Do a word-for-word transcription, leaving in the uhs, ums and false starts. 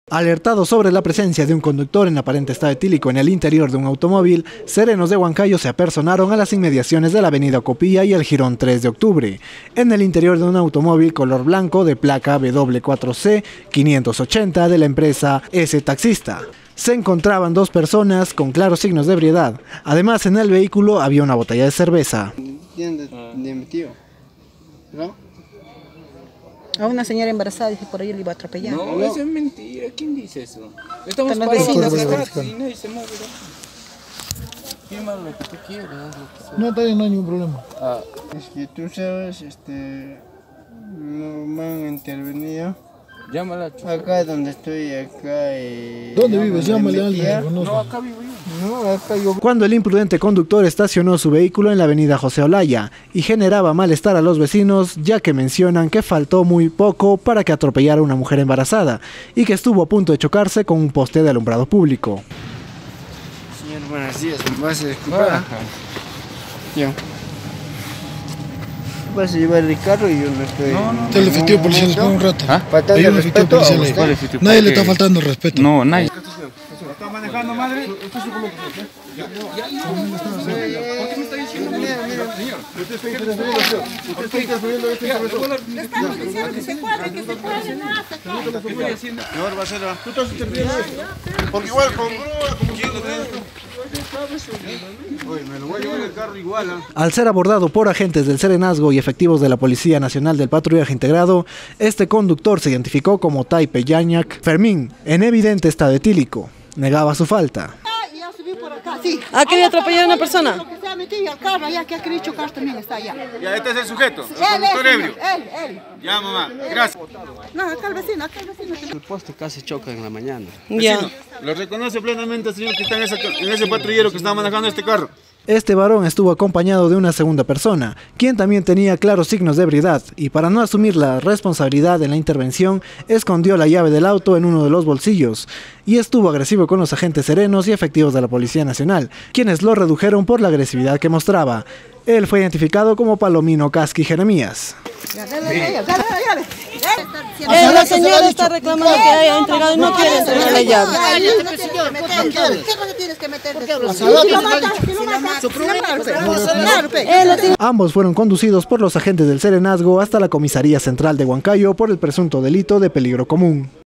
Alertados sobre la presencia de un conductor en aparente estado etílico en el interior de un automóvil, serenos de Huancayo se apersonaron a las inmediaciones de la avenida Copilla y el jirón tres de octubre. En el interior de un automóvil color blanco de placa W cuatro C quinientos ochenta de la empresa S Taxista, se encontraban dos personas con claros signos de ebriedad. Además, en el vehículo había una botella de cerveza. ¿De, de mi tío? ¿No? A una señora embarazada, dice, por ahí le iba a atropellar. No, no, eso es mentira. ¿Quién dice eso? Estamos Están parados vecinos, hace ¿verdad? rato y nadie se mueve. Firma lo que tú quieras. No, está bien, no hay ningún problema. Ah, Es que tú sabes, este, no me han intervenido. llámala. Chucha. Acá donde estoy, acá. Eh, ¿Dónde vives? Llámale a alguien. No, No, acá vivo yo. No, acá yo. Cuando el imprudente conductor estacionó su vehículo en la avenida José Olaya y generaba malestar a los vecinos, ya que mencionan que faltó muy poco para que atropellara a una mujer embarazada y que estuvo a punto de chocarse con un poste de alumbrado público. Señor, buenos días, ¿me vas a disculpar? Ya. Vas a llevar el carro y yo no estoy. No, no, Te le efectivo policial, espera un rato. ¿Ah? Faltando Hay el un efectivo respeto a policial usted. ahí. Nadie le está faltando el respeto. No, nadie. ¿Está manejando, madre? ¿Usted es su documentación? Ya, ya. ¿Por qué me está diciendo? Mira, mira, señor. Usted está interfiriendo. Usted está interfiriendo este interventor. Le estamos diciendo que se cuadre, que se cuadre, nada, se cuadre. Señor Bacela, tú estás interfiriendo esto. Porque igual con grúa, como quiero. Oye, me lo voy a llevar el carro igual, ¿ah? Al ser abordado por agentes del Serenazgo y efectivos de la Policía Nacional del Patrullaje Integrado, este conductor se identificó como Taipe Yañac Fermín, en evidente estado etílico. Negaba su falta. Y ya subí por acá, sí. ¿Ha querido atropellar a una persona? Lo que se ha metido al carro, allá que ha querido chocar también está allá. Ya, este es el sujeto, el Él, conductor él, ebrio. él, él. Ya, mamá, gracias. No, acá el vecino, acá el vecino. El poste casi choca en la mañana. Ya. Vecino, lo reconoce plenamente, señor, que está en, esa, en ese patrullero que está manejando este carro. Este varón estuvo acompañado de una segunda persona, quien también tenía claros signos de ebriedad, y para no asumir la responsabilidad en la intervención, escondió la llave del auto en uno de los bolsillos, y estuvo agresivo con los agentes serenos y efectivos de la Policía Nacional, quienes lo redujeron por la agresividad que mostraba. Él fue identificado como Palomino Casqui Jeremías. Ya, dale, dale, dale, dale, dale. Eh, la señora está reclamando que haya entregado y no quiere entregar la llave. ¿Qué es lo que tienes que meter? Si lo matas, si lo matas, si lo matas. Ambos fueron conducidos por los agentes del Serenazgo hasta la Comisaría Central de Huancayo por el presunto delito de peligro común.